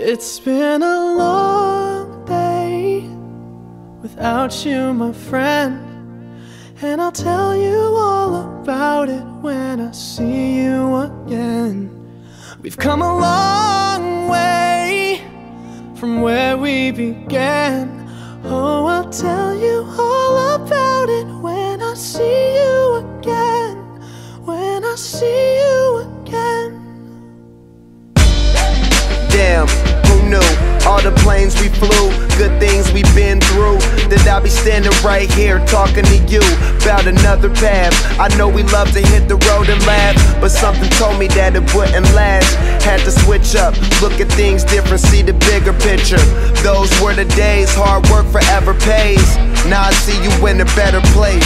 It's been a long day without you, my friend, and I'll tell you all about it when I see you again. We've come a long way from where we began. Oh, I'll tell you all about it when I see you again. When I see you again. Damn, who knew? All the planes we flew, good things we've been through, that I'll be standing right here talking to you about another path. I know we love to hit the road and laugh, but something told me that it wouldn't last. Had to switch up, look at things different, see the bigger picture. Those were the days, hard work forever pays. Now I see you in a better place.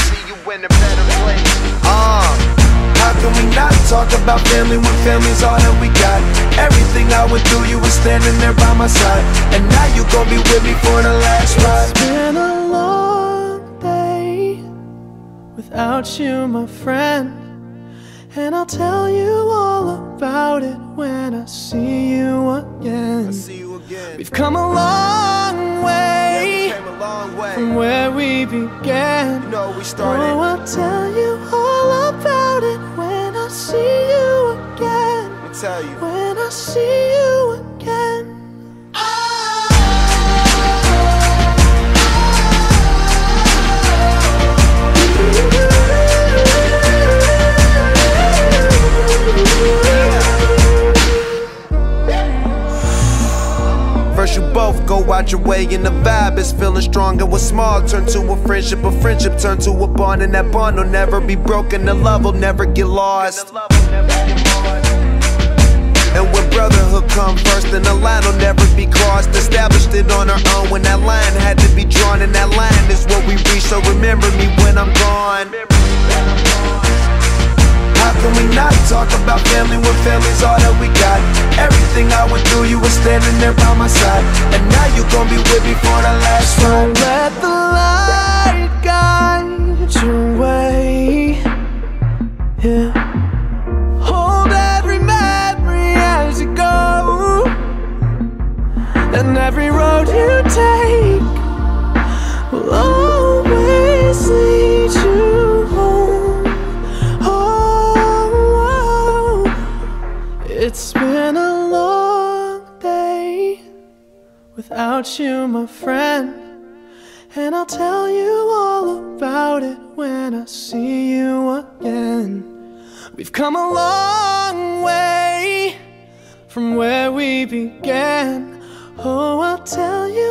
How can we not talk about family when family's all that we got? Everything I went through, you were standing there by my side, and now you gon' be with me for the last ride. It's been a long day without you, my friend, and I'll tell you all about it when I see you again. We've come a long way, from where we began. You know we started. Oh, I'll tell you all about it when I see you again. Let me tell you. When I see you again. First you both go out your way and the vibe is feeling strong, and what's small turn to a friendship turn to a bond, and that bond will never be broken, the love will never get lost. And when brotherhood come first, then the line will never be crossed. Established it on our own when that line had to be drawn, and that line is what we reach, so remember me when I'm gone. How can we not talk about family when family's all that we got? Everything I went through, you were standing there by my side, and now you gon' be with me for the last ride. Don't let the light guide your way. Yeah. Hold every memory as you go, and every road you take will always lead you home. It's been a long day without you, my friend, and I'll tell you all about it when I see you again. We've come a long way from where we began. Oh, I'll tell you